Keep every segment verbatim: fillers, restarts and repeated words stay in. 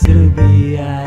Srbija,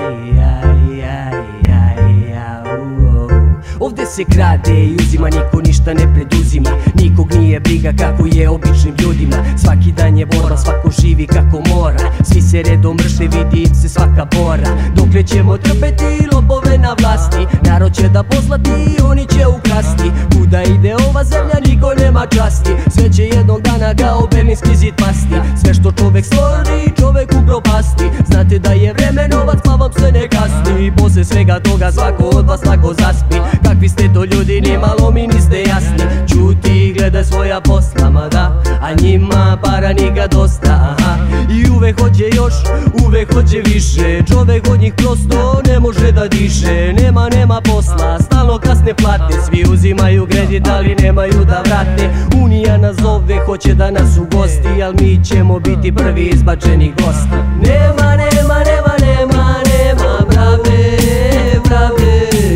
ovdje se krade i uzima, niko ništa ne preduzima. Nikog nije briga kako je običnim ljudima. Svaki dan je borba, svako živi kako mora. Svi se redom mrše, vidi im se svaka bora. Dokle ćemo trpeti lopove na vlasti? Narod će da poslati, oni će ukrasti. Kuda ide ova zemlja, niko nema časti. Sve će jednog dana kao berlinski zid pasti. Sve što čovek stvori, čovek upropasti. Znate da je vreme novac, pa vam se ne kasni. Posle svega toga svako od vas lako zaspi. Kakvi ste to ljudi, ni malo mi niste jasni. Ćuti i gledaj svoja posla, mada, a njima para niga dosta, aha. I uvek hoće još, uvek hoće više. Čovek od njih prosto ne može da diše. Nema, nema posla, stalno kasne plate. Svi uzimaju kredit, ali nemaju da vrate. Unija nas zove, hoće da nas ugosti, al mi ćemo biti prvi izbačeni gosti. Nema, nema, nema, nema, nema brave, brave.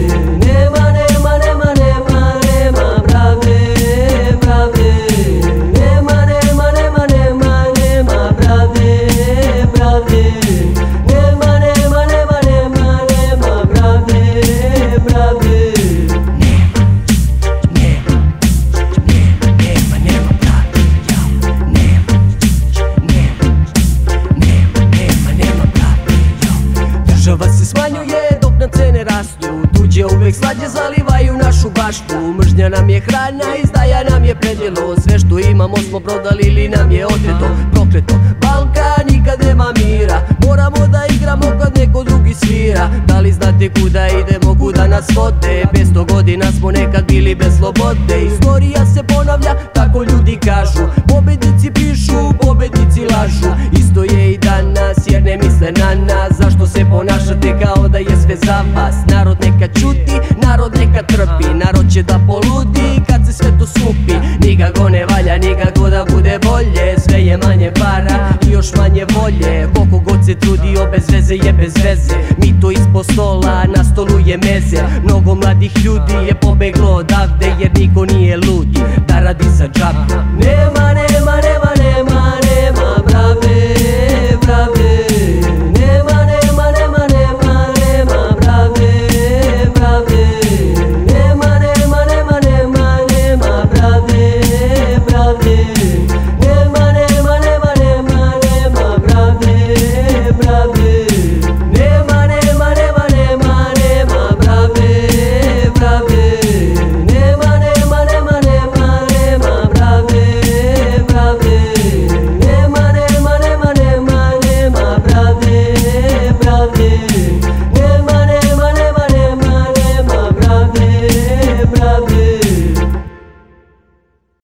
Država se smanjuje dok nam cene rastu. Tuđe uvek slađe zalivaju našu baštu. Mržnja nam je hrana, izdaja nam je predjelo. Sve što imamo smo prodali ili nam je oteto. Prokleto, Balkan nikad nema mira. Moramo da igramo kad neko drugi svira. Da li znate kuda idemo, kuda nas vode? Petsto godina smo nekad bili bez slobode. Istorija se ponavlja, tako ljudi kažu. Pobednici pišu, pobednici lažu. Isto je i danas jer ne misle na nas. Zašto se ponašate kao da je sve za vas? Narod neka ćuti, narod neka trpi. Narod će da poludi kad se sve to skupi. Nikako ne valja, nikako da bude bolje. Sve je manje para i još manje volje. Koliko god se trudio bez veze je bez veze. Mi to ispod stola, na stolu je meze. Mnogo mladih ljudi je pobeglo odavde jer niko nije lud da radi za džabe. Nema, nema, nema